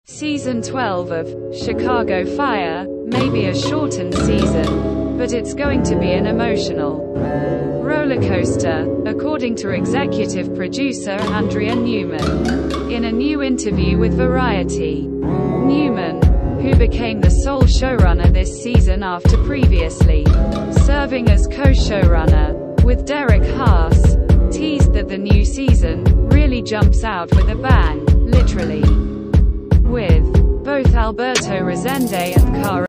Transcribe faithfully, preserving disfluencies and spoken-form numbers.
Season twelve of Chicago Fire may be a shortened season, but it's going to be an emotional roller coaster, according to executive producer Andrea Newman. In a new interview with Variety, Newman, who became the sole showrunner this season after previously serving as co-showrunner with Derek Haas, teased that the new season really jumps out with a bang, literally, with both Alberto Resende and Cara